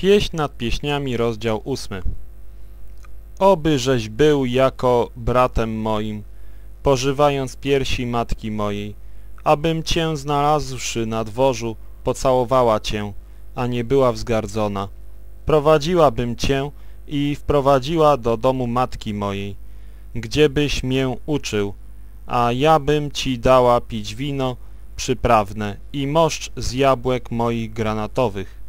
Pieśń nad pieśniami, rozdział 8. Oby żeś był jako bratem moim, pożywając piersi matki mojej, abym cię znalazłszy na dworzu, pocałowała cię, a nie była wzgardzona. Prowadziłabym cię i wprowadziła do domu matki mojej, gdziebyś mię uczył, a ja bym ci dała pić wino przyprawne i moszcz z jabłek moich granatowych.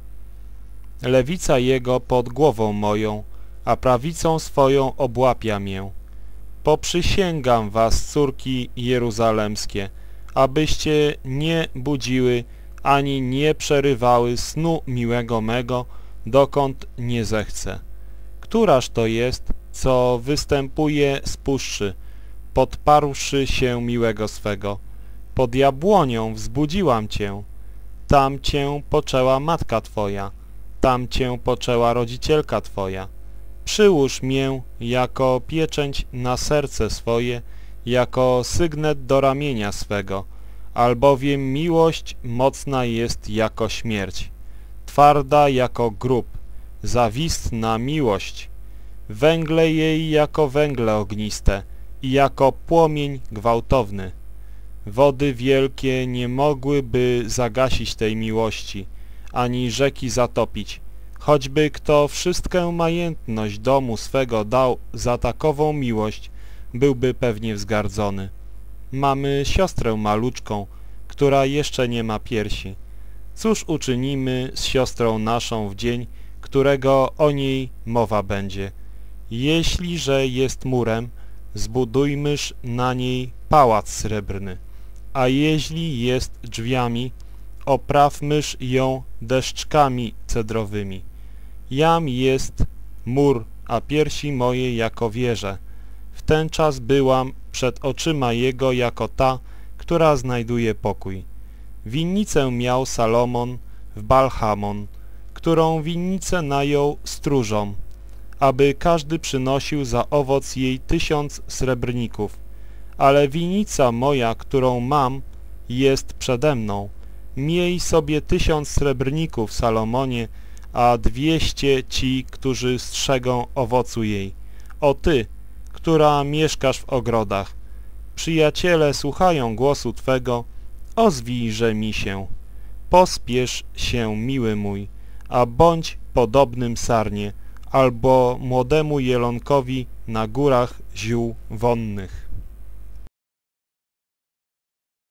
Lewica jego pod głową moją, a prawicą swoją obłapia mię. Poprzysięgam was, córki jeruzalemskie, abyście nie budziły ani nie przerywały snu miłego mego, dokąd nie zechce. Któraż to jest, co występuje z puszczy, podparłszy się miłego swego? Pod jabłonią wzbudziłam cię, tam cię poczęła matka twoja, tam cię poczęła rodzicielka twoja. Przyłóż mię jako pieczęć na serce swoje, jako sygnet do ramienia swego, albowiem miłość mocna jest jako śmierć, twarda jako grób, zawistna miłość, węgle jej jako węgle ogniste i jako płomień gwałtowny. Wody wielkie nie mogłyby zagasić tej miłości, ani rzeki zatopić, choćby kto wszystkę majętność domu swego dał za takową miłość, byłby pewnie wzgardzony. Mamy siostrę maluczką, która jeszcze nie ma piersi. Cóż uczynimy z siostrą naszą w dzień, którego o niej mowa będzie? Jeśliże jest murem, zbudujmyż na niej pałac srebrny, a jeśli jest drzwiami, oprawmyż ją deszczkami cedrowymi. Jam jest mur, a piersi moje jako wieże. W ten czas byłam przed oczyma jego jako ta, która znajduje pokój. Winnicę miał Salomon w Baal-Hamon, którą winnicę najął stróżom, aby każdy przynosił za owoc jej 1000 srebrników. Ale winnica moja, którą mam, jest przede mną. Miej sobie 1000 srebrników, Salomonie, a 200 ci, którzy strzegą owocu jej. O ty, która mieszkasz w ogrodach, przyjaciele słuchają głosu twego, ozwijże mi się. Pospiesz się, miły mój, a bądź podobnym sarnie, albo młodemu jelonkowi na górach ziół wonnych.